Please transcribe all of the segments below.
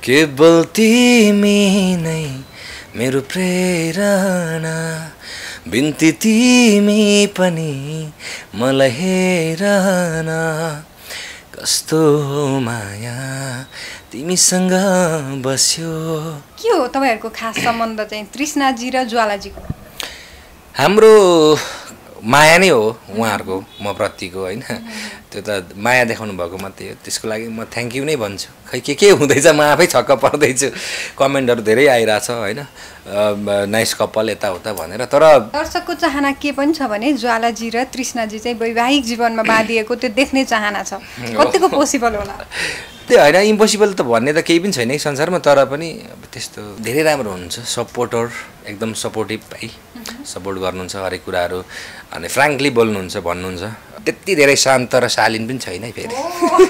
केवल तिमी नै मेरो प्रेरणा बिन्ती तिमी पनि मलाई हेरन कस्तो माया तिमीसँग बस्यो। के हो तपाईहरुको खास सम्बन्ध चाहिँ तृष्णाजी र ज्वालाजीको? हाम्रो माया नै हो उहाँहरुको म प्रतिको हैन। त्यो त माया देखाउनु भएको मात्रै हो। त्यसको लागि म थ्यांक यू नै भन्छु। खै के हुँदैछ म आफै छक्क पर्दैछु। कमेन्टहरु धेरै आइराछ हैन। नाइस कपल यताउता भनेर। तर दर्शकको चाहना के पनि छ भने ज्वालाजी र तृष्णाजी चाहिँ वैवाहिक जीवनमा बाँधिएको त्यो देख्ने चाहना छ। कतिको पोसिबल होला? त्यो हैन इम्पोसिबल त भन्ने त केही पनि छैन है संसारमा। तर पनि त्यस्तो धेरै राम्रो हुनुहुन्छ। सपोर्टर एकदम सपोर्टिभ है। सपोर्ट गर्नुहुन्छ हरेक कुराहरु अनि फ्र्याङ्कली बोल्नुहुन्छ भन्नुहुन्छ। त्यति धेरै शान्त र शालीन पनि छैन है फेरि।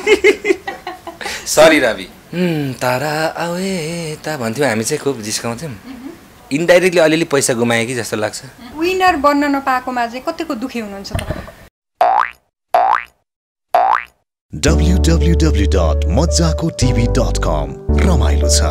सरी रवि। तारा आवे ता भन्थ्यौ हामी चाहिँ खुब जिस्काउँथ्यौं। इन्डाइरेक्टली अलिअलि पैसा गुमाए कि जस्तो लाग्छ। विनर बन्न नपाएकोमा चाहिँ कतिको दुखी हुनुहुन्छ तपाईँ? www.majjakotv.com रमाइलो छ।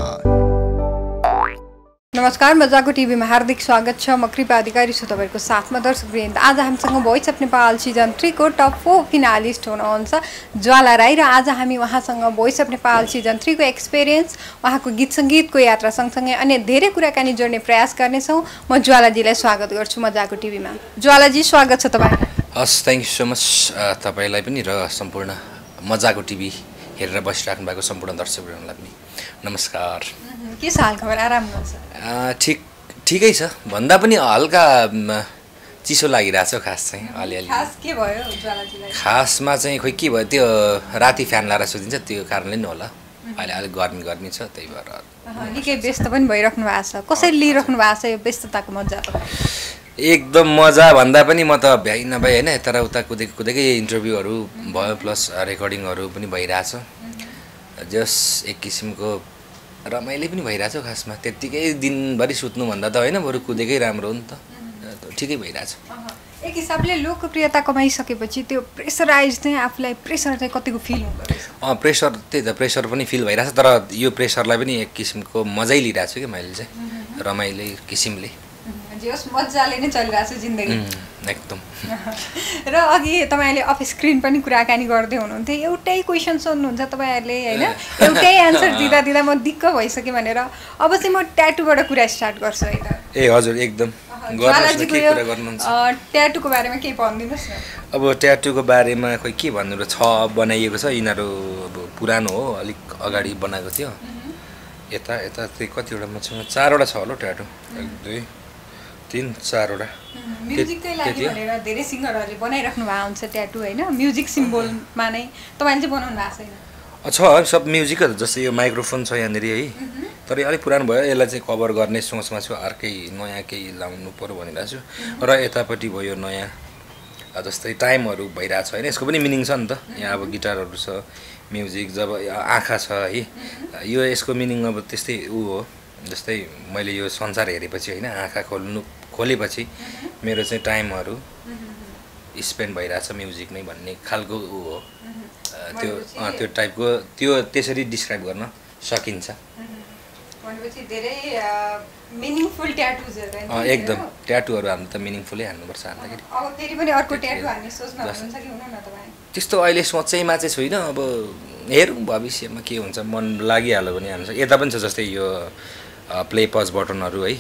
नमस्कार, मजाको टिभीमा हार्दिक स्वागत छ। म कृपा अधिकारी छु तपाईहरुको साथमा। दर्शकवृन्द, आज हामीसँग भोइस अफ नेपाल सिजन 3 को टप 4 फिनालिस्ट हुनुहुन्छ ज्वाला राई र आज हामी उहाँसँग भोइस अफ नेपाल सिजन 3 को एक्सपिरियन्स, उहाँको गीत संगीतको यात्रा सँगसँगै अन्य धेरै कुराकानी जोड्ने प्रयास गर्नेछौँ। म ज्वालाजीलाई स्वागत गर्छु मजाको टिभीमा। ज्वालाजी, स्वागत छ तपाईलाई। हस्, थ्यांक यू सो मच तपाईलाई पनि र सम्पूर्ण मजाको टिभी हेरेर बसिराख्नु भएको सम्पूर्ण दर्शकहरुलाई पनि नमस्कार। के छ हालखबर? आराम गर्छ? ठिकै छ भन्दा पनि हल्का चिसो लागिरहेछ खास चाहिँ अलिअलि। खास के भयो ज्वालाजीलाई? खासमा चाहिँ खोइ के भयो त्यो राति फ्यान लाएर सुतिन्छ त्यो कारणले नि होला। अहिले अलिक गर्मी छ त्यही भएर निकै व्यस्त पनि भइराख्नु भएको छ। कसरी लिइराख्नु भएको छ यो व्यस्तताको मजा? एकदम मजा भन्दा पनि म त भ्याइ नभए हैन यताउता कुदेकै इन्टरभ्यूहरु भयो प्लस रेकर्डिङहरु पनि भइराछ। जस एक किसिमको रमाइलो पनि भइराछ। खासमा त्यतिकै दिनभरि सुत्नु भन्दा त हैन बरु कुदेकै राम्रो हो नि त। ठिकै भइराछ। एक हिसाबले लोकप्रियता कमाइसकेपछि त्यो प्रेसराइज चाहिँ आफुलाई प्रेसर चाहिँ कतिको फिल हुँदो? प्रेसर त्यही त प्रेसर पनि फिल भइराछ। तर यो प्रेसरलाई पनि एक किसिमको मजै लिइराछु के मैले चाहिँ रमाइलो किसिमले। जस मजाले नै चलिरहेछ जिन्दगी एकदम। र अघि तपाईले अफ स्क्रिन पनि कुराकानी गर्दै हुनुहुन्थ्यो। एउटै क्वेशन सोध्नुहुन्छ तपाईहरुले हैन, एउटै आन्सर दिँदा म दिक्क भइसके भनेर अब चाहिँ म ट्याटुबाट कुरा स्टार्ट गर्छु है त। ए हजुर एकदम गर्नुस् न। के कुरा गर्नुहुन्छ? ट्याटुको बारेमा केही भनिदिनुस् न। अब ट्याटुको बारेमा खोइ के भन्नु र छ बनाइएको छ। यिनीहरु अब पुरानो हो, अलिक अगाडि बनाएको थियो। यता चाहिँ कतिवटा मसँग 4 वटा छ होला ट्याटु। 1 2 3 4 वटा। म्युजिककै लागि भनेर धेरै सिंगरहरुले बनाइराख्नु भएको हुन्छ ट्याटु हैन, म्युजिक सिम्बलमा नै। तपाईले चाहिँ बनाउनु भएको छैन? छ सब म्युजिकहरु जस्तै यो माइक्रोफोन छ यहाँनेरि है। तर यो अलिक पुरानो भयो। यसलाई चाहिँ कभर गर्ने सोचमा छु। अर्कै नयाँ केही लाउनु पर्यो भनिरहेको छु। र यतापट्टि भयो नयाँ जस्तै टाइमहरु भइरहेछ हैन। यसको पनि मिनिङ छ नि त। यहाँ अब गिटारहरु छ, म्युजिक जब आँखा छ है। यो यसको मिनिङ अब त्यस्तै हो। जस्तै मैले यो संसार हेरेपछि हैन आँखा खोलेपछि मेरो चाहिँ टाइमहरु स्पेन्ड भइराछ म्युजिकमै भन्ने खालको हो। त्यो टाइपको त्यो त्यसरी डिस्क्राइब गर्न सकिन्छ। भनेपछि धेरै मिनिङफुल ट्याटुजहरु हैन? एकदम ट्याटुहरु हान्नु त मिनिङफुलै हान्नुपर्छ हान्दाखेरि। अब फेरि पनि अर्को ट्याटु हान्ने सोचमा हुनुहुन्छ कि हुनु न तपाई? त्यस्तो अहिले सोचैमा चाहिँ छैन। अब हेरौँ भविष्यमा के हुन्छ। मन लागिहाल्यो भने हान्छ। यता पनि छ जस्तै यो प्ले पज बटनहरु है।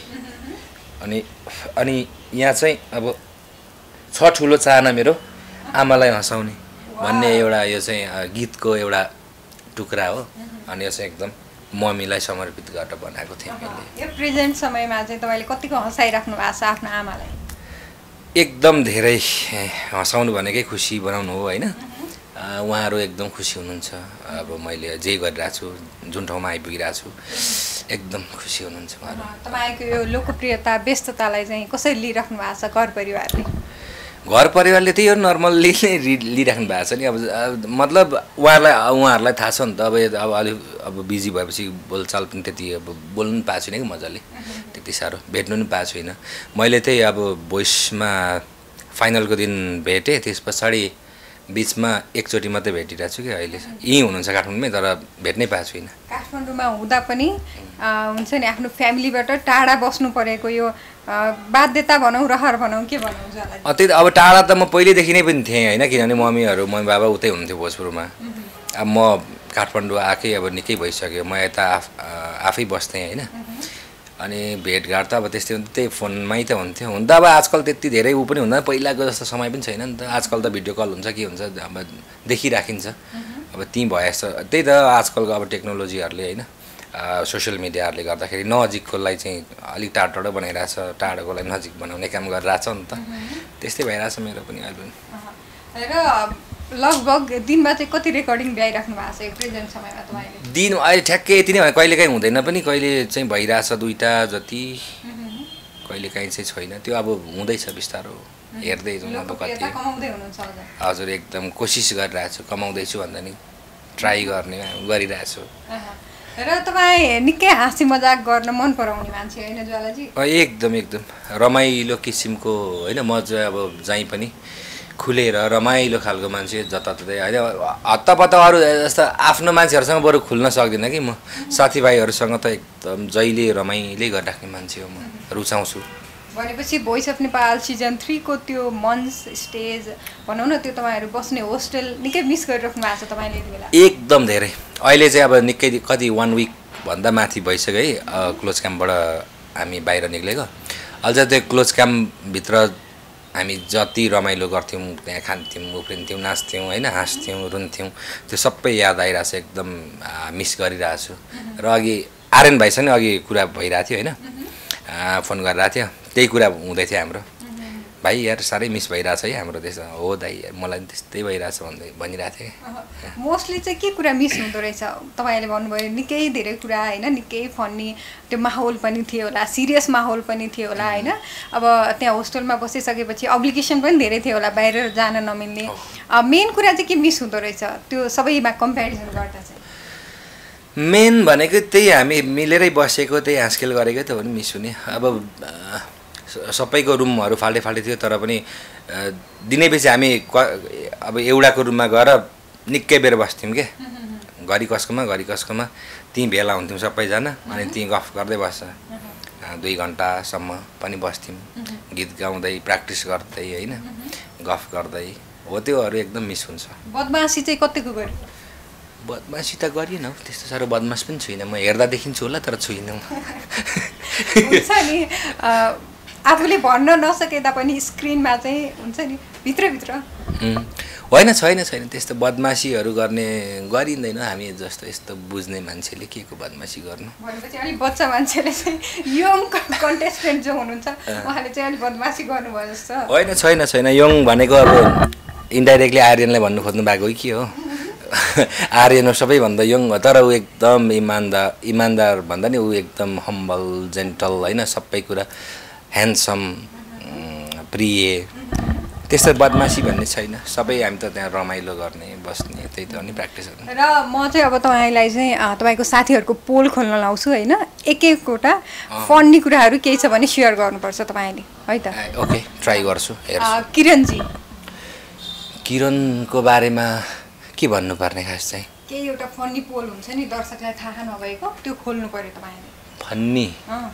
अनि यहाँ चाहिँ अब छ ठुलो चाहना मेरो आमालाई हँसाउने भन्ने एउटा यो चाहिँ गीतको एउटा टुक्रा हो। अनि यो चाहिँ एकदम मम्मीलाई समर्पित गरेर बनाएको थिएँ मैले। यो प्रेजेन्ट समयमा चाहिँ तपाईले कतिको हँसाइराख्नु भएको छ आफ्नो आमालाई? एकदम धेरै हँसाउनु भनेकै खुसी बनाउनु हो हैन। उहाँहरु एकदम खुसी हुनुहुन्छ। अब मैले जे गरिरहेको छु, जुन ठाउँमा आइपुगिरहेको छु एकदम खुसी हुनुहुन्छ उहाँहरु। तपाईको यो लोकप्रियता व्यस्ततालाई चाहिँ कसरी लिइराख्नु भएको छ घर परिवारले? घर परिवारले त्यही हो नर्मल्ली लिइराख्नु भएको छ नि। अब मतलब उहाँहरूलाई थाहा छ नि त। अब अब बिजी भएपछि बोलचाल पनि त्यति अब बोल्नु पाएको छैन कि मजाले। त्यति साह्रो भेट्नु पनि पाएको छैन। मैले त्यही अब भोइसमा फाइनलको दिन भेटेँ। त्यस पछाडि बिचमा एकचोटि मात्रै भेटिरहेको छु कि अहिले यहीँ हुनुहुन्छ काठमाडौँमै तर भेट्नै पाएको छुइनँ काठमाडौँमा हुँदा पनि हुन्छ नि आफ्नो फ्यामिलीबाट टाढा बस्नु परेको यो बाध्यता भनौँ रहर भनौँ के भनौँ ज्वालाजी त्यही त अब टाढा त म पहिल्यैदेखि नै पनि थिएँ होइन किनभने मम्मी बाबा उतै हुनुहुन्थ्यो भोजपुरमा अब म काठमाडौँ आएकै अब निकै भइसक्यो म यता आफै बस्थेँ होइन अनि भेटघाट त अब त्यस्तै त्यही फोनमै त हुन्थ्यो हुन त अब आजकल त्यति धेरै ऊ पनि हुँदैन पहिलाको जस्तो समय पनि छैन नि त आजकल त भिडियो कल हुन्छ के हुन्छ अब देखिराखिन्छ अब त्यहीँ भएछ त्यही त आजकलको अब टेक्नोलोजीहरूले होइन सोसियल मिडियाहरूले गर्दाखेरि नजिककोलाई चाहिँ अलिक टाढो टाढो बनाइरहेछ टाढोकोलाई नजिक बनाउने काम गरिरहेछ नि त त्यस्तै भइरहेछ मेरो पनि अहिले र लगभग दिनमा चाहिँ कति रेकर्डिङ भ्याइराख्नु भएको छ प्रेजेन्ट समयमा तपाईँले दिन अहिले ठ्याक्कै यति नै कहिलेकाहीँ हुँदैन पनि कहिले चाहिँ भइरहेछ 2टा जति कहिलेकाहीँ चाहिँ छैन त्यो अब हुँदैछ बिस्तारो हेर्दै जाउँ अब कति हजुर एकदम कोसिस गरिरहेको छु कमाउँदैछु भन्दा नि ट्राई गरिरहेछु र तपाईँ निकै हाँसी मजाक गर्न मन पराउने मान्छे होइन ज्वालाजी एकदम रमाइलो किसिमको होइन म चाहिँ अब जहीँ पनि खुलेर रमाइलो खालको मान्छे जताततै होइन हत्तापत्ता अरू जस्तो आफ्नो मान्छेहरूसँग बरु खुल्न सक्दिनँ कि म साथीभाइहरूसँग त एकदम जहिले रमाइलै गरिराख्ने मान्छे हो म रुचाउँछु भनेपछि भोइस अफ नेपाल सिजन 3 को त्यो मञ्च स्टेज भनौँ न त्यो तपाईँहरू बस्ने होस्टेल निकै मिस गरिराख्नु भएको छ तपाईँले यति बेला एकदम धेरै अहिले चाहिँ अब निकै कति 1 विक भन्दा माथि भइसक्यो है क्लोज क्याम्पबाट हामी बाहिर निक्लेको अझ त्यो क्लोज क्याम्पभित्र हामी जति रमाइलो गर्थ्यौँ त्यहाँ खान्थ्यौँ उफ्रिन्थ्यौँ नाच्थ्यौँ होइन हाँस्थ्यौँ रुन्थ्यौँ त्यो सबै याद आइरहेको छ एकदम मिस गरिरहेको छु र अघि आर्यन भाइसँग अघि कुरा भइरहेको थियो होइन फोन गरिरहेको थियो त्यही कुरा हुँदै थियो हाम्रो भाइ यार साह्रै मिस भइरहेछ है हाम्रो देश हो दाइ मलाई त्यस्तै भइरहेछ भनिरहेको थिएँ मोस्टली चाहिँ के कुरा मिस हुँदो रहेछ तपाईँले भन्नुभयो निकै धेरै कुरा होइन निकै फन्नी त्यो माहौल पनि थियो होला सिरियस माहौल पनि थियो होला होइन अब त्यहाँ होस्टेलमा बसिसकेपछि अब्लिगेसन पनि धेरै थियो होला बाहिर जान नमिल्ने मेन कुरा चाहिँ के मिस हुँदो रहेछ त्यो सबैमा कम्पेरिजन गर्दा चाहिँ मेन भनेको त्यही हामी मिलेरै बसेको त्यही हाँसखेल गरेको त हो नि मिस हुने अब सबैको रुमहरू फाल्टे फाल्टे थियो तर पनि दिनैपछि हामी अब एउटाको रुममा गएर निकै बेर बस्थ्यौँ के घरि कसकोमा त्यहीँ भेला हुन्थ्यौँ सबैजना अनि त्यहीँ गफ गर्दै बस्छ 2 घन्टासम्म पनि बस्थ्यौँ गीत गाउँदै प्र्याक्टिस गर्दै होइन गफ गर्दै हो त्योहरू एकदम मिस हुन्छ बदमासी चाहिँ कतिको गऱ्यो बदमासी त गरिएन त्यस्तो साह्रो बदमास पनि छुइनँ म हेर्दा देखिन्छु होला तर छुइनँ हुन्छ नि आफूले भन्न नसके तापनि स्क्रिनमा चाहिँ हुन्छ नि भित्रभित्र होइन छैन त्यस्तो बदमासीहरू गर्ने गरिँदैन हामी जस्तो यस्तो बुझ्ने मान्छेले के को बदमासी गर्नु भनेपछि अलिक बच्चा मान्छेले चाहिँ यङ कन्टेस्टेन्ट जो हुनुहुन्छ उहाँले चाहिँ अलिक बदमासी गर्नुभयो जस्तो होइन छैन यङ भनेको अब इन्डाइरेक्टली आर्यनलाई भन्नु खोज्नु भएको के हो आर्यन हो सबैभन्दा यङ हो तर ऊ एकदम इमान्दार भन्दा नि ऊ एकदम हम्बल जेन्टल होइन सबै कुरा ह्यान्डसम प्रिय त्यस्तो बदमासी भन्ने छैन सबै हामी त त्यहाँ रमाइलो गर्ने बस्ने त्यही त हो नि प्र्याक्टिस गर्ने र म चाहिँ अब तपाईँलाई चाहिँ तपाईँको साथीहरूको पोल खोल्न लाउँछु होइन एक-एकवटा फन्नी कुराहरू केही छ भने सेयर गर्नुपर्छ तपाईँले है त ओके ट्राई गर्छु किरणजी किरणको बारेमा के भन्नुपर्ने खास चाहिँ केही एउटा फन्नी पोल हुन्छ नि दर्शकलाई थाहा नभएको त्यो खोल्नु पर्यो तपाईँले फन्नी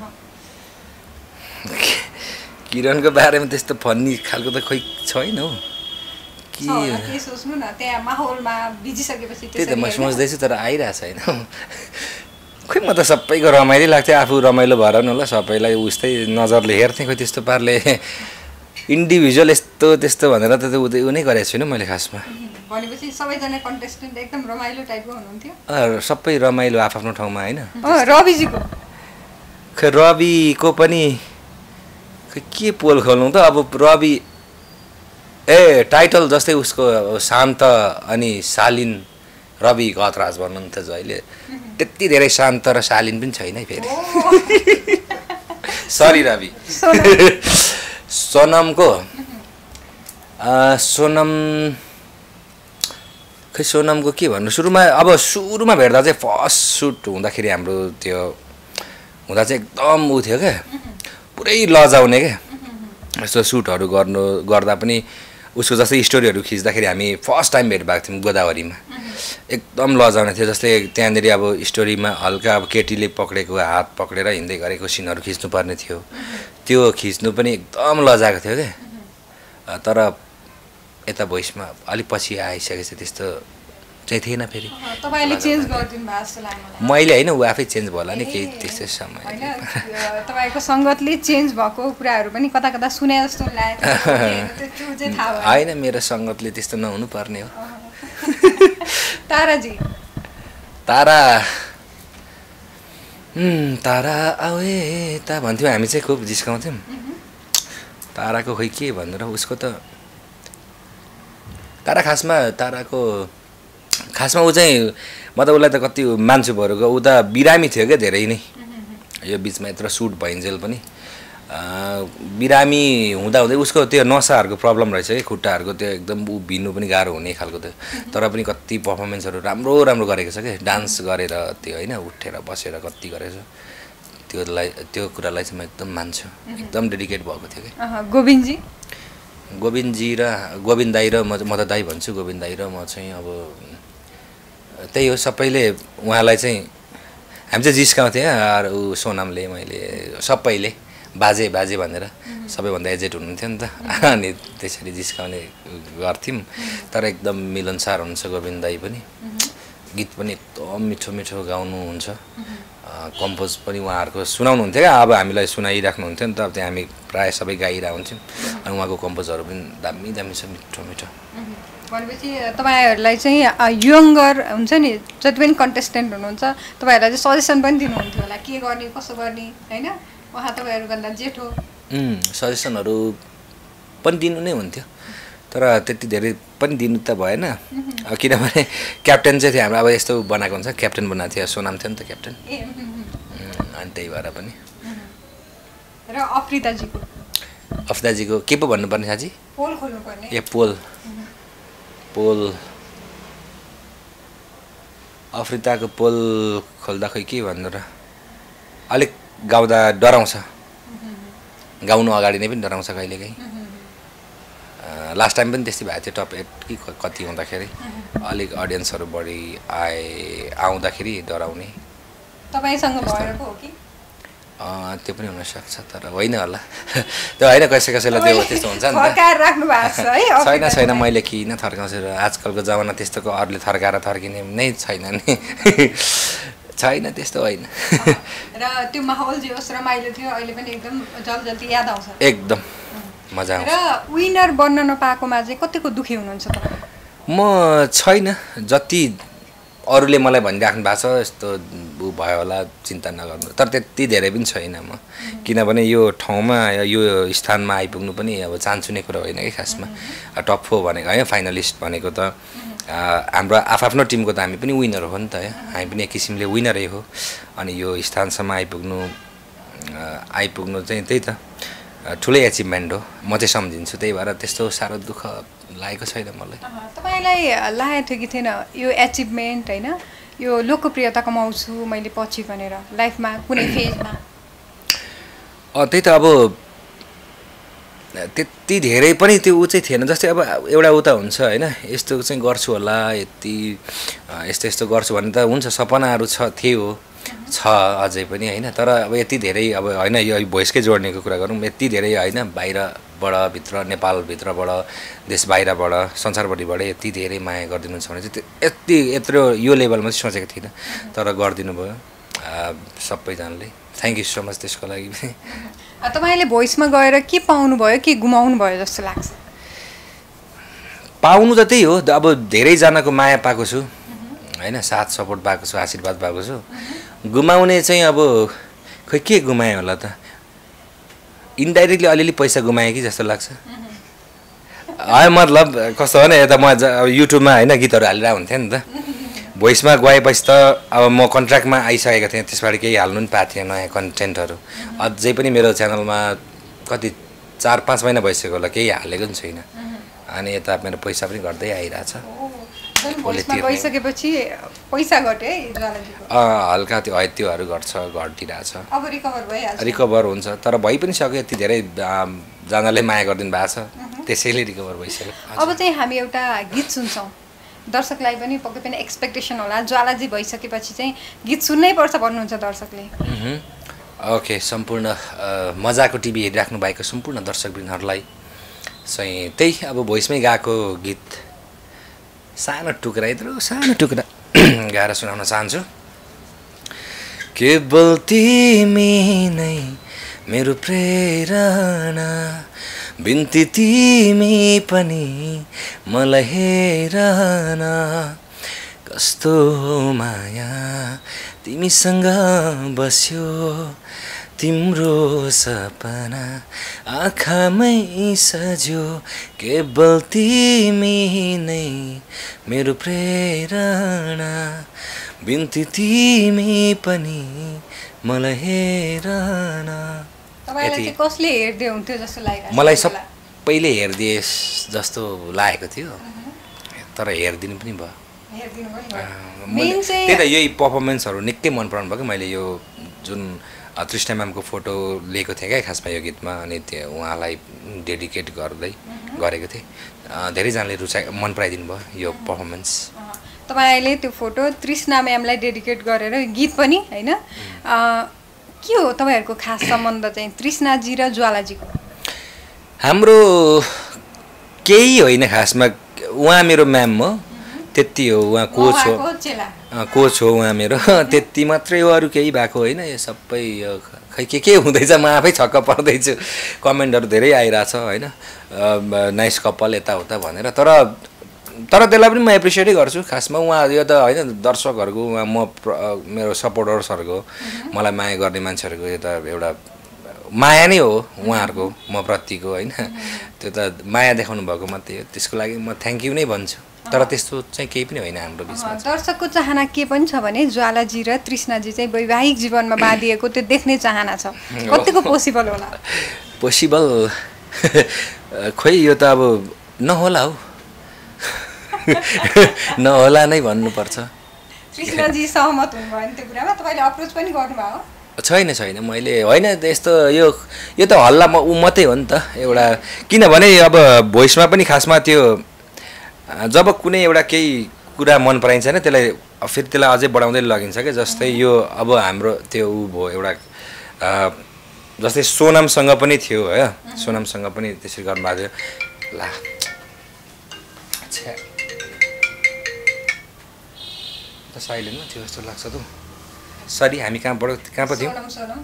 किरणको बारेमा त्यस्तो फन्नी खालको त खोइ छैन हौ के सोच्नु न त्यहाँ माहौलमा भिजिसकेपछि त्यही त म सोच्दैछु तर आइरहेको छैन खोइ म त सबैको रमाइलो लाग्थ्यो आफू रमाइलो भएर न होला सबैलाई उस्तै नजरले हेर्थेँ खोइ त्यस्तो पारले इन्डिभिजुअल त्यस्तो भनेर त उ नै गरेको छुइनँ मैले खासमा भनेपछि सबैजना कन्टेस्टेन्ट एकदम रमाइलो टाइपको हुनुहुन्थ्यो सबै रमाइलो आफ्नो ठाउँमा होइन रविजीको खै रविको पनि के पोल खोल्नु त अब रवि टाइटल जस्तै उसको शान्त अनि शालीन रवि घतराज भन्नुहुन्थ्यो अहिले त्यति धेरै शान्त र शालीन पनि छैन है फेरि सरी रवि सोनमको सोनमको के भन्नु सुरुमा भेट्दा चाहिँ फर्स्ट सुट हुँदाखेरि हाम्रो त्यो हुँदा चाहिँ एकदम उ थियो क्या पुरै लजाउने क्या यस्तो सुटहरू गर्दा पनि उसको जस्तै स्टोरीहरू खिच्दाखेरि हामी फर्स्ट टाइम भेट भएको थियौँ गोदावरीमा एकदम लजाउने थियो जस्तै त्यहाँनिर अब स्टोरीमा हल्का अब केटीले पक्रेको हात पक्रेर हिँड्दै गरेको सिनहरू खिच्नुपर्ने थियो त्यो खिच्नु पनि एकदम लजाएको थियो क्या तर यता भोइसमा अलिक पछि आइसकेपछि त्यस्तो चाहिँ थिएन फेरि तपाईले चेन्ज गरिदिनु भएको जस्तो लाग्यो मैले होइन ऊ आफै चेन्ज भयो नि केही त्यस्तै समय होइन तपाईँको सङ्गतले चेन्ज भएको कुराहरू पनि कता कता सुने जस्तो लाग्यो होइन मेरो सङ्गतले त्यस्तो नहुनु पर्ने हो ताराजी तारा तारा आवे ता भन्थ्यौँ हामी चाहिँ खुब जिस्काउँथ्यौँ ताराको खोइ के भनेर उसको त ताराको खासमा ऊ चाहिँ म त उसलाई त कति मान्छु भरको ऊ त बिरामी थियो क्या धेरै नै यो बिचमा यत्रो सुट भइन्जेल पनि बिरामी हुँदाहुँदै उसको त्यो नसाहरूको प्रब्लम रहेछ कि खुट्टाहरूको त्यो एकदम भिन्नु पनि गाह्रो हुने खालको थियो तर पनि कति पर्फर्मेन्सहरू राम्रो राम्रो गरेको छ कि डान्स गरेर त्यो होइन उठेर बसेर कति गरेछ त्यो कुरालाई चाहिँ म एकदम मान्छु एकदम डेडिकेट भएको थियो कि गोविन्द दाई र म त दाई भन्छु गोविन्द दाई र म चाहिँ अब त्यही हो सबैले उहाँलाई चाहिँ हामी चाहिँ जिस्काउँथ्यौँ ऊ सोनामले मैले सबैले बाजे भनेर सबैभन्दा एजेड हुनुहुन्थ्यो नि त अनि त्यसरी जिस्काउने गर्थ्यौँ तर एकदम मिलनसार हुनुहुन्छ गोविन्द दाई पनि गीत पनि एकदम मिठो मिठो गाउनुहुन्छ कम्पोज पनि उहाँहरूको सुनाउनुहुन्थ्यो क्या अब हामीलाई सुनाइराख्नुहुन्थ्यो नि त अब त्यहाँ हामी प्रायः सबै गाइरहेको हुन्थ्यौँ अनि उहाँको कम्पोजहरू पनि दामी दामी छ मिठो मिठो भनेपछि तपाईँहरूलाई चाहिँ यङ्गर हुन्छ नि जति पनि कन्टेस्टेन्ट हुनुहुन्छ तपाईँहरूलाई चाहिँ सजेसन पनि दिनुहुन्थ्यो होला के गर्ने कसो गर्ने होइन उहाँ तपाईँहरूभन्दा जेठो सजेसनहरू पनि दिनु नै हुन्थ्यो तर त्यति धेरै पनि दिनु त भएन किनभने क्याप्टेन चाहिँ थियो हाम्रो अब यस्तो बनाएको हुन्छ क्याप्टेन बनाएको थियो सोनाम थियो नि त क्याप्टेन अनि त्यही भएर पनि र अफ्रिताजीको के पो भन्नुपर्ने साँच्ची पोल खोल्नुपर्ने ए पोल अफ्रिताको पोल खोल्दा खै के भन्नु र अलिक गाउँदा डराउँछ गाउनु अगाडि नै पनि डराउँछ कहिलेकाहीँ लास्ट टाइम पनि त्यस्तै भएको थियो टप 8 कि कति हुँदाखेरि अलिक अडियन्सहरू बढी आउँदाखेरि डराउने तपाईसँग भएर पो हो कि त्यो पनि हुनसक्छ तर होइन होला त्यो होइन कसैलाई त्यो त्यस्तो हुन्छ नि त छैन मैले किन थर्काउँछु र आजकलको जमाना त्यस्तोको अरूले थर्काएर थर्किने नै छैन नि छैन त्यस्तो होइन र त्यो माहौल जे होस् रमाइलो थियो अहिले पनि एकदम जल्दी याद आउँछ एकदम मजा आउँछ र विनर बन्न नपाएकोमा चाहिँ कतिको दुखी हुनुहुन्छ तपाईँ म छैन जति अरूले मलाई भनिराख्नु भएको छ यस्तो ऊ भयो होला चिन्ता नगर्नु तर त्यति धेरै पनि छैन म किनभने यो ठाउँमा यो स्थानमा आइपुग्नु पनि अब चान्सुने कुरा होइन कि खासमा टप 4 भनेको होइन फाइनलिस्ट भनेको त हाम्रो आफ्नो टिमको त हामी पनि विनर हो नि त हामी पनि एक किसिमले विनरै हो अनि यो स्थानसम्म आइपुग्नु चाहिँ त्यही त ठुलै एचिभमेन्ट हो म चाहिँ सम्झिन्छु त्यही भएर त्यस्तो साह्रो दुःख लागेको छैन मलाई तपाईँलाई लागेको थियो कि थिएन यो एचिभमेन्ट होइन यो लोकप्रियता कमाउँछु मैले पछि भनेर लाइफमा कुनै फेजमा त्यही त अब त्यति धेरै पनि त्यो ऊ चाहिँ थिएन जस्तै अब एउटा ऊ त हुन्छ होइन यस्तो चाहिँ गर्छु होला यस्तो गर्छु भन्ने त हुन्छ सपनाहरू थियो अझै पनि होइन तर अब यति धेरै अब होइन यो भोइसकै जोड्नेको कुरा गरौँ यति धेरै होइन बाहिरबाट भित्र नेपालभित्रबाट देश बाहिरबाट संसारभरिबाट यति धेरै माया गरिदिनुहुन्छ भने चाहिँ यत्रो यो लेभलमा चाहिँ सोचेको थिइनँ तर गरिदिनु भयो सबैजनाले थ्याङ्क यू सो मच त्यसको लागि तपाईँले भोइसमा गएर के पाउनु भयो के गुमाउनु भयो जस्तो लाग्छ पाउनु त त्यही हो अब धेरैजनाको माया पाएको छु होइन साथ सपोर्ट पाएको छु आशीर्वाद पाएको छु गुमाउने चाहिँ अब खोइ के गुमाएँ होला त इन्डाइरेक्टली अलिअलि पैसा गुमाएँ कि जस्तो लाग्छ मतलब कस्तो हो नि यता म युट्युबमा होइन गीतहरू हालिरहेको हुन्थेँ नि त भोइसमा गएपछि त अब म कन्ट्र्याक्टमा आइसकेको थिएँ त्यसबाट केही हाल्नु पनि पाएको थिएँ नयाँ कन्टेन्टहरू अझै पनि मेरो च्यानलमा कति 4-5 महिना भइसक्यो होला केही हालेको पनि छैन अनि यता मेरो पैसा पनि घट्दै आइरहेछ गइसकेपछि पैसा घट्यो है हल्का त्योहरू घटिरहेछ अब रिकभर भइहाल्छ रिकभर हुन्छ तर भइ पनि सक्यो यति धेरै जनाले माया गरिदिनु भएको छ त्यसैले रिकभर भइसक्यो। अब चाहिँ हामी एउटा गीत सुन्छौँ, दर्शकलाई पनि पक्कै पनि एक्सपेक्टेसन होला, ज्वालाजी भइसकेपछि चाहिँ गीत सुन्नै पर्छ भन्नुहुन्छ दर्शकले। ओके, सम्पूर्ण मजाको टिभी हेरिराख्नु भएको सम्पूर्ण दर्शकवृन्दहरूलाई चाहिँ त्यही अब भोइसमै गाएको गीत सानो टुक्रा, यत्रो सानो टुक्रा गाएर सुनाउन चाहन्छु। केवल तिमी नै मेरो प्रेरणा, बिन्ती तिमी पनि मलाई हेरन, कस्तो माया तिमीसँग बस्यो, तिम्रो सपना आँखामै सज्यो, केवल तिमी नै मेरो प्रेरणा, बिन्ती तिमी पनि मलाई हेरन। तपाईलाई चाहिँ कसले हेर्दै हुन्थ्यो जस्तो लाग्यो? मलाई सबैले हेर्दिए जस्तो लागेको थियो, तर हेरिदिनु पनि भयो। त्यही त यही पर्फर्मेन्सहरू निकै मन पराउनु भयो कि मैले यो जुन तृष्णा म्यामको फोटो लिएको थिएँ क्या खासमा यो गीतमा, अनि त्यो उहाँलाई डेडिकेट गरेको थिएँ। धेरैजनाले मन पराइदिनु भयो यो पर्फर्मेन्स। तपाईँले त्यो फोटो तृष्णा म्यामलाई डेडिकेट गरेर गीत पनि होइन, के हो तपाईँहरूको खास सम्बन्ध चाहिँ तृष्णाजी र ज्वालाजीको? हाम्रो केही होइन खासमा, उहाँ मेरो म्याम हो त्यति हो, उहाँ कोच हो उहाँ मेरो, त्यति मात्रै हो, अरू केही भएको होइन। यो सबै यो खै के हुँदैछ म आफै छक्क पर्दैछु, कमेन्टहरू धेरै आइरहेछ होइन, नाइस कपाल यताउता भनेर, तर त्यसलाई पनि म एप्रिसिएटै गर्छु खासमा। उहाँ यो त होइन दर्शकहरूको, उहाँ मेरो सपोर्टर्सहरूको, मलाई माया गर्ने मान्छेहरूको यो त एउटा माया नै हो उहाँहरूको म प्रतिको होइन, त्यो त माया देखाउनु भएको मात्रै हो, त्यसको लागि म थ्याङ्क यू नै भन्छु। तर त्यस्तो चाहिँ केही पनि होइन हाम्रो बिचमा। दर्शकको चाहना के पनि छ भने ज्वालाजी र तृष्णाजी चाहिँ वैवाहिक जीवनमा बाँधिएको त्यो देख्ने चाहना छ, कतिको पोसिबल होला? पोसिबल खोइ यो त अब नहोला हौ, नहोला नै भन्नुपर्छ। तृष्णाजी सहमत हुनुभयो भने त्यो कुरामा? तपाईँले अप्रोच पनि गर्नुभयो? छैन मैले होइन, यस्तो यो त हल्ला ऊ मात्रै हो नि त एउटा, किनभने अब भोइसमा पनि खासमा त्यो जब कुनै एउटा केही कुरा मन पराइन्छ होइन त्यसलाई फेरि त्यसलाई अझै बढाउँदै लगिन्छ क्या। जस्तै यो अब हाम्रो त्यो ऊ भयो एउटा, जस्तै सोनामसँग पनि थियो है, सोनामसँग पनि त्यसरी गर्नुभएको थियो। ला साइलेन्टमा थियो जस्तो लाग्छ त। सरी, हामी कहाँ पो थियौँ?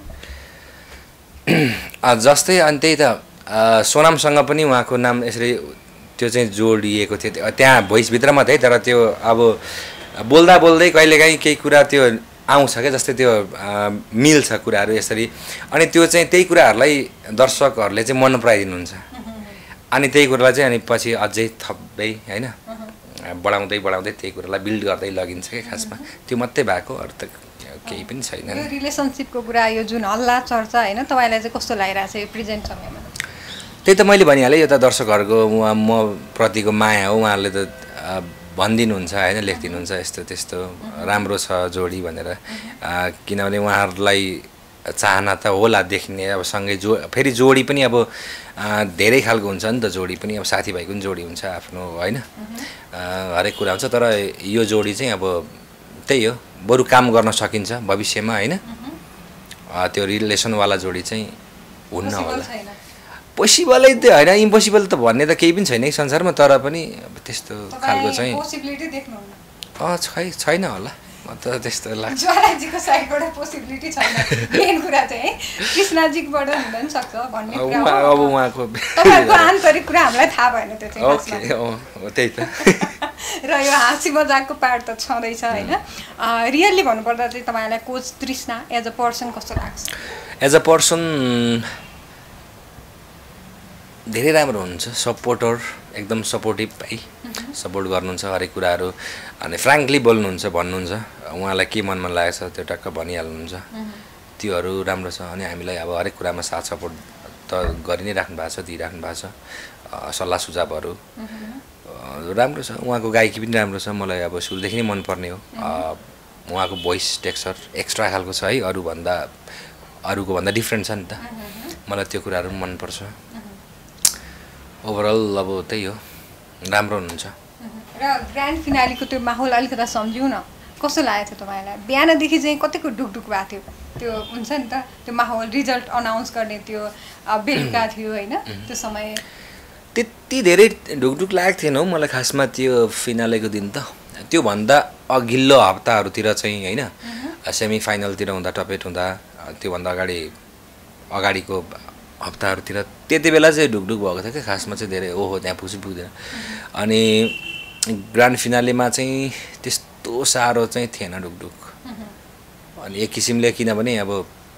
जस्तै अनि त्यही त सोनामसँग पनि उहाँको नाम यसरी त्यो चाहिँ जोडिएको थियो त्यहाँ भोइसभित्र मात्रै, तर त्यो अब बोल्दा बोल्दै कहिलेकाहीँ केही कुरा त्यो आउँछ क्या, जस्तै त्यो मिल्छ कुराहरू यसरी, अनि त्यो चाहिँ त्यही कुराहरूलाई दर्शकहरूले चाहिँ मन पराइदिनुहुन्छ, अनि त्यही कुरालाई चाहिँ अनि पछि अझै थप्दै होइन बढाउँदै त्यही कुरालाई बिल्ड गर्दै लगिन्छ क्या खासमा, त्यो मात्रै भएको, अरू त केही पनि छैन। यो रिलेसनसिपको कुरा, यो जुन हल्ला चर्चा होइन, तपाईँलाई चाहिँ कस्तो लागिरहेको छ यो प्रेजेन्ट समयमा? त्यही त मैले भनिहालेँ, यो त दर्शकहरूको म प्रतिको माया हो, उहाँहरूले त भनिदिनुहुन्छ होइन, लेखिदिनुहुन्छ यस्तो त्यस्तो राम्रो छ जोडी भनेर, किनभने उहाँहरूलाई चाहना त होला देख्ने, अब सँगै फेरि जोडी पनि अब धेरै खालको हुन्छ नि त, जोडी पनि अब साथीभाइको पनि जोडी हुन्छ आफ्नो होइन, हरेक कुरा हुन्छ, तर यो जोडी चाहिँ अब त्यही हो, बरु काम गर्न सकिन्छ भविष्यमा होइन, त्यो रिलेसनवाला जोडी चाहिँ हुन्न होला। पोसिबलै त होइन, इम्पोसिबल त भन्ने त केही पनि छैन कि संसारमा, तर पनि त्यस्तो खालको चाहिँ छैन होला, त त्यस्तो लाग्छ। ज्वालाजीको साइडबाट पोसिबिलिटी छैन, मेन कुरा चाहिँ है कृष्णजीबाट हुन पनि सक्छ भन्ने कुरा हो। अब उहाँको तपाईहरुको आन्तरिक कुरा हामीलाई थाहा भएन त्यो चाहिँ। ओके, त्यही त। र यो हाँसी मजाकको पार्ट त छँदैछ होइन। रियल्ली भन्नुपर्दा चाहिँ तपाईलाई कोच तृष्णा एज अ पर्सन कस्तो लाग्छ? एज अ पर्सन धेरै राम्रो हुनुहुन्छ, सपोर्टर, एकदम सपोर्टिभ है, सपोर्ट गर्नुहुन्छ हरेक कुराहरू, अनि फ्रेङ्कली बोल्नुहुन्छ, भन्नुहुन्छ उहाँलाई के मनमा लागेको छ त्यो टक्क भनिहाल्नुहुन्छ, त्योहरू राम्रो छ। अनि हामीलाई अब हरेक कुरामा साथ सपोर्ट त गरि नै राख्नु भएको छ, दिइराख्नु भएको छ, सल्लाह सुझावहरू राम्रो छ। उहाँको गायकी पनि राम्रो छ, मलाई अब सुरुदेखि नै मनपर्ने हो। उहाँको भोइस टेक्सचर एक्स्ट्रा खालको छ है, अरूको भन्दा डिफ्रेन्ट छ नि त, मलाई त्यो कुराहरू पनि मनपर्छ। ओभरअल अब त्यही हो, राम्रो हुनुहुन्छ। र ग्रान्ड फिनालीको त्यो माहौल अलिकता सम्झिउँ न, कस्तो लागेको थियो तपाईँलाई? बिहानदेखि चाहिँ कतिको ढुकढुक भएको थियो? त्यो हुन्छ नि त त्यो माहौल, रिजल्ट अनाउन्स गर्ने त्यो बेलुका थियो होइन त्यो समय? त्यति धेरै ढुकढुक लागेको थिएन हौ मलाई खासमा त्यो फिनालेको दिन त। त्योभन्दा अघिल्लो हप्ताहरूतिर चाहिँ होइन, सेमी फाइनलतिर हुँदा, टपेट हुँदा, त्योभन्दा अगाडिको हप्ताहरूतिर त्यति बेला चाहिँ ढुकढुक भएको थियो क्या खासमा चाहिँ धेरै। ओहो त्यहाँ पुग्दैन। अनि ग्रान्ड फिनालेमा चाहिँ त्यस्तो साह्रो चाहिँ थिएन ढुकढुक। अनि एक किसिमले किनभने अब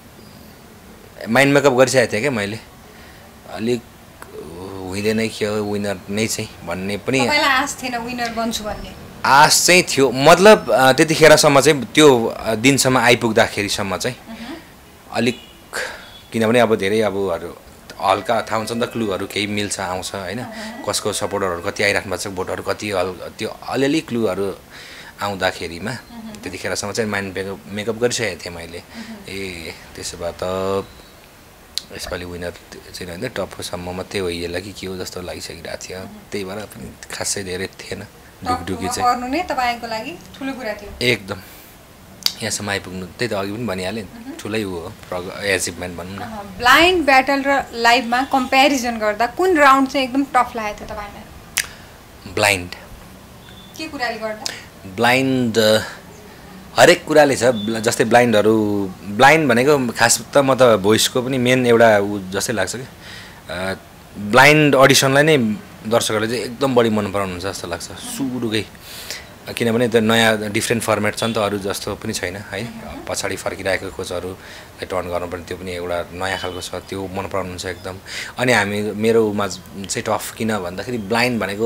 माइन्ड मेकअप गरिसकेको थिएँ क्या मैले, अलिक हुँदैन कि विनर नै चाहिँ भन्ने पनि आश थिएन, विनर बन्छु भन्ने आश चाहिँ थियो। मतलब त्यतिखेरसम्म चाहिँ त्यो दिनसम्म आइपुग्दाखेरिसम्म चाहिँ अलिक, किनभने अब धेरै अबहरू हल्का थाहा हुन्छ नि त, क्लुहरू केही मिल्छ आउँछ होइन, कसको सपोर्टरहरू कति आइराख्नु भएको छ, भोटहरू कति, त्यो अलिअलि क्लुहरू आउँदाखेरिमा त्यतिखेरसम्म चाहिँ माइन्ड मेकअप गरिसकेको थिएँ मैले। ए त्यसो भए त यसपालि विनर चाहिँ होइन टपसम्म मात्रै हो यसलाई कि के हो जस्तो लागिसकिरहेको थियो। त्यही भएर पनि खासै धेरै थिएन ढुकढुकी चाहिँ। गर्नु नै तपाईँको लागि ठुलो कुरा थियो एकदम। यहाँसम्म आइपुग्नु त्यही त अघि पनि भनिहालेँ, ठुलै हो एचिभमेन्ट भनौँ न। ब्लाइन्ड ब्याटल र लाइभमा कम्पेरिजन गर्दा कुन राउन्ड चाहिँ एकदम टफ लागेको थियो तपाईँलाई? ब्लाइन्ड। के कुराले गर्दा? ब्लाइन्ड हरेक कुराले छ। जस्तै ब्लाइन्ड भनेको खास त म त भोइसको पनि मेन एउटा जस्तै लाग्छ कि ब्लाइन्ड अडिसनलाई नै दर्शकहरूले चाहिँ एकदम बढी मन पराउनुहुन्छ जस्तो लाग्छ सुरुकै। किनभने त्यो नयाँ डिफ्रेन्ट फर्मेट छ नि त, अरू जस्तो पनि छैन है। पछाडि फर्किरहेको कोचहरूलाई टर्न गर्नुपर्ने त्यो पनि एउटा नयाँ खालको छ, त्यो मन पराउनुहुन्छ एकदम। अनि मेरोमा चाहिँ टफ किन भन्दाखेरि ब्लाइन्ड भनेको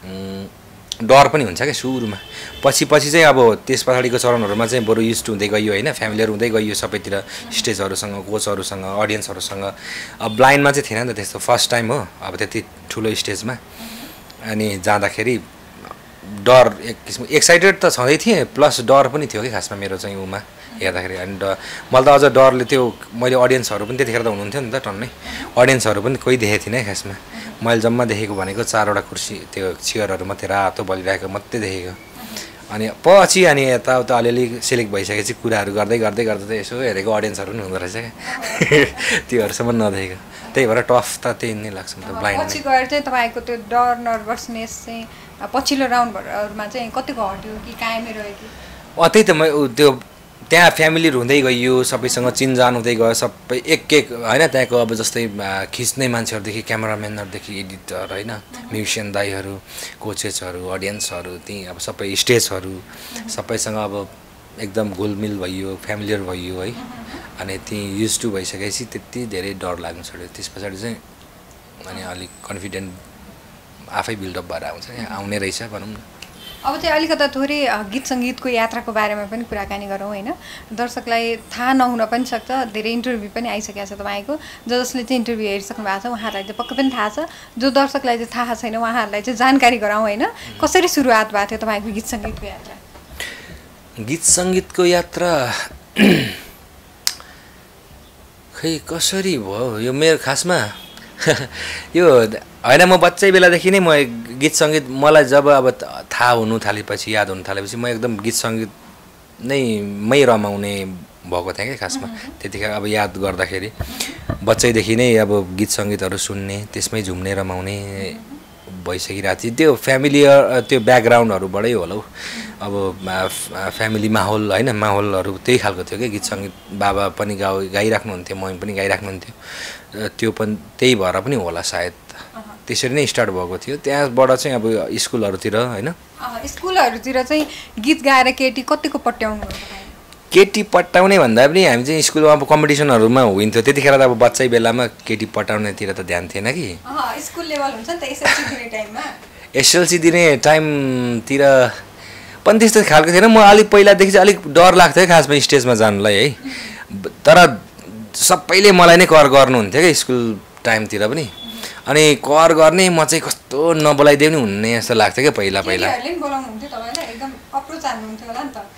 डर पनि हुन्छ क्या सुरुमा, पछि चाहिँ अब त्यस पछाडिको चरणहरूमा चाहिँ बरु युज टु हुँदै गयो होइन, फ्यामिलियर हुँदै गयो सबैतिर, स्टेजहरूसँग, कोचहरूसँग, अडियन्सहरूसँग। अब ब्लाइन्डमा चाहिँ थिएन नि त त्यस्तो, फर्स्ट टाइम हो अब त्यति ठुलो स्टेजमा। अनि जाँदाखेरि डर एक किसिम, एक्साइटेड त छँदै थिएँ प्लस डर पनि थियो कि खासमा मेरो चाहिँ उमा हेर्दाखेरि। अनि मैले त अझ डरले त्यो मैले अडियन्सहरू पनि त्यतिखेर त हुनुहुन्थ्यो नि त टन्नै, अडियन्सहरू पनि कोही देखेको थिइनँ है खासमा। मैले जम्मा देखेको भनेको 4वटा कुर्सी, त्यो चेयरहरू मात्रै रातो बलिरहेको मात्रै देखेको। अनि पछि अनि यताउता अलिअलि सेलेक्ट भइसकेपछि कुराहरू गर्दै यसो हेरेको अडियन्सहरू पनि हुँदो रहेछ क्या त्योहरूसम्म नदेखेको। त्यही भएर टफ त त्यही नै लाग्छ नि त ब्लाइन्ड। पछि गएर चाहिँ तपाईँको त्यो डर नर्भसनेस चाहिँ पछिल्लो राउन्डहरूमा चाहिँ कतिको हट्यो कि कायमै रह्यो कि? त्यही त त्यो त्यहाँ फ्यामिली हुँदै गयो, सबैसँग चिनजान हुँदै गयो, सबै एक होइन त्यहाँको अब जस्तै खिच्ने मान्छेहरूदेखि क्यामेराम्यानहरूदेखि एडिटर होइन, म्युजिसियन दाईहरू, कोचेसहरू, अडियन्सहरू, त्यहीँ अब सबै स्टेजहरू सबैसँग अब एकदम घुलमिल भइयो, फ्यामिलियर भइयो है। अनि त्यहीँ युज टु भइसकेपछि त्यति धेरै डर लाग्नु छोड्यो। त्यस पछाडि चाहिँ अनि अलिक कन्फिडेन्ट आफै बिल्डअप भएर आउँछ, आउने रहेछ भनौँ न। अब चाहिँ अलिकता थोरै गीत सङ्गीतको यात्राको बारेमा पनि कुराकानी गरौँ होइन। दर्शकलाई थाहा नहुन पनि सक्छ, धेरै इन्टरभ्यू पनि आइसकेको छ तपाईँको, जसले चाहिँ इन्टरभ्यू हेरिसक्नु भएको छ उहाँहरूलाई चाहिँ पक्कै पनि थाहा छ। जो दर्शकलाई चाहिँ थाहा छैन उहाँहरूलाई चाहिँ जानकारी गराउँ होइन। कसरी सुरुवात भएको थियो तपाईँको गीत सङ्गीतको यात्रा? गीत सङ्गीतको यात्रा खै कसरी भयो यो मेरो खासमा यो होइन, म बच्चै बेलादेखि नै म गीत सङ्गीत मलाई जब अब थाहा हुनु थालेपछि, याद हुनु थालेपछि म एकदम गीत सङ्गीत नै रमाउने भएको थिएँ क्या खासमा। त्यतिखेर अब याद गर्दाखेरि बच्चैदेखि नै अब गीत सङ्गीतहरू सुन्ने, त्यसमै झुम्ने रमाउने भइसकिरहेको थियो। त्यो फ्यामिली त्यो ब्याकग्राउन्डहरूबाटै होला हौ। अब फ्यामिली माहौल होइन, माहौलहरू त्यही खालको थियो क्या। गीत सङ्गीत बाबा पनि गाइराख्नुहुन्थ्यो, मम्मी पनि गाइराख्नुहुन्थ्यो, त्यो पनि त्यही भएर पनि होला सायद त्यसरी नै स्टार्ट भएको थियो। त्यहाँबाट चाहिँ अब स्कुलहरूतिर होइन, स्कुलहरूतिर चाहिँ गीत गाएर केटी कतिको पट्याउनु? केटी पट्याउने भन्दा पनि हामी चाहिँ स्कुलमा अब कम्पिटिसनहरूमा हुन्थ्यो त्यतिखेर त। अब बच्चै बेलामा केटी पट्याउनेतिर त ध्यान थिएन कि। स्कुल लेभल हुन्छ नि त एसएलसी दिने टाइममा। एसएलसी दिने टाइमतिर पनि त्यस्तो खालको थिएन। म अलिक पहिलादेखि चाहिँ अलिक डर लाग्थ्यो खासमा स्टेजमा जानुलाई है। तर सबैले मलाई नै कर गर्नुहुन्थ्यो क्या स्कुल टाइमतिर पनि। अनि कर गर्ने म चाहिँ कस्तो नबोलाइदिए पनि हुने जस्तो लाग्थ्यो क्या पहिला। बोलाउनुहुन्थ्यो तपाईँलाई, एकदम अप्रोच हान्नुहुन्थ्यो होला नि त।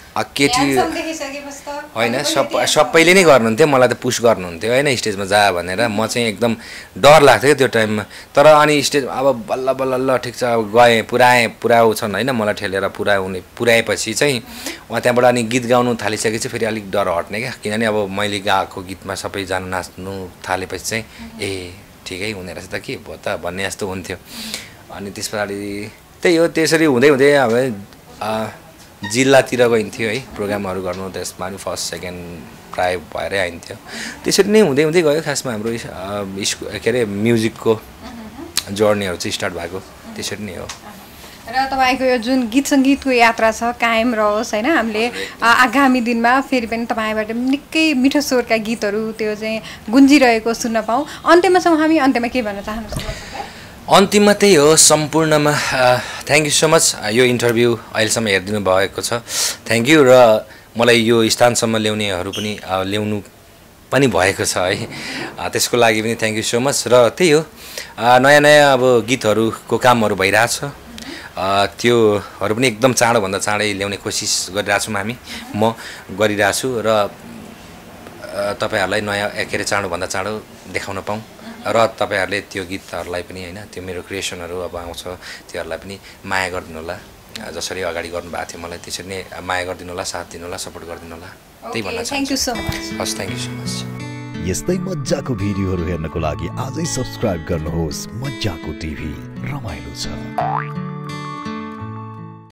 केटी देखिसकेपछि त होइन सबैले नै गर्नुहुन्थ्यो मलाई त पुस गर्नुहुन्थ्यो होइन स्टेजमा जा भनेर म चाहिँ एकदम डर लाग्थ्यो त्यो टाइममा तर अनि स्टेज अब बल्ल बल्ल ल ठिक छ अब गएँ पुऱ्याउँछन् होइन मलाई ठेलेर पुऱ्याएपछि चाहिँ उहाँ त्यहाँबाट अनि गीत गाउनु थालिसकेपछि फेरि अलिक डर हट्ने क्या किनभने अब मैले गाएको गीतमा सबैजना नाच्नु थालेपछि चाहिँ ए ठिकै हुने रहेछ त के भयो त भन्ने जस्तो हुन्थ्यो अनि त्यस पछाडि त्यही हो त्यसरी हुँदै हुँदै अब जिल्लातिर गइन्थ्यो है प्रोग्रामहरू गर्नु त्यसमा पनि फर्स्ट सेकेन्ड प्राय भएरै आइन्थ्यो त्यसरी नै हुँदै हुँदै गयो खासमा हाम्रो के अरे म्युजिकको जर्नीहरू चाहिँ स्टार्ट भएको त्यसरी नै हो र तपाईँको यो जुन गीत सङ्गीतको यात्रा छ कायम रहोस् होइन हामीले आगामी दिनमा फेरि पनि तपाईँबाट निकै मिठो स्वरका गीतहरू त्यो चाहिँ गुन्जिरहेको सुन्न पाऊँ हामी अन्त्यमा के भन्न चाहनुहुन्छ अन्तिममा त्यही हो सम्पूर्णमा थ्याङ्क यू सो मच यो इन्टरभ्यू अहिलेसम्म हेरिदिनु भएको छ थ्याङ्क यू र मलाई यो स्थानसम्म ल्याउनु पनि भएको छ है त्यसको लागि पनि थ्याङ्क यू सो मच र त्यही हो नयाँ नयाँ अब गीतहरूको कामहरू भइरहेछ त्योहरू पनि एकदम चाँडोभन्दा चाँडै ल्याउने कोसिस गरिरहेको छौँ म गरिरहेको छु र तपाईँहरूलाई नयाँ के अरे चाँडोभन्दा चाँडो देखाउन पाऊँ र तपाईँहरूले त्यो गीतहरूलाई पनि होइन त्यो मेरो क्रिएसनहरू अब आउँछ त्योहरूलाई पनि माया गरिदिनु होला जसरी अगाडि गर्नुभएको थियो मलाई त्यसरी नै माया गरिदिनु होला साथ दिनु होला सपोर्ट गरिदिनु होला त्यही भन्न चाहन्छु हस् थ्याङ्क यू सो मच यस्तै मज्जाको भिडियोहरू हेर्नको लागि आजै सब्स्क्राइब गर्नुहोस् मज्जाको टिभी रमाइलो छ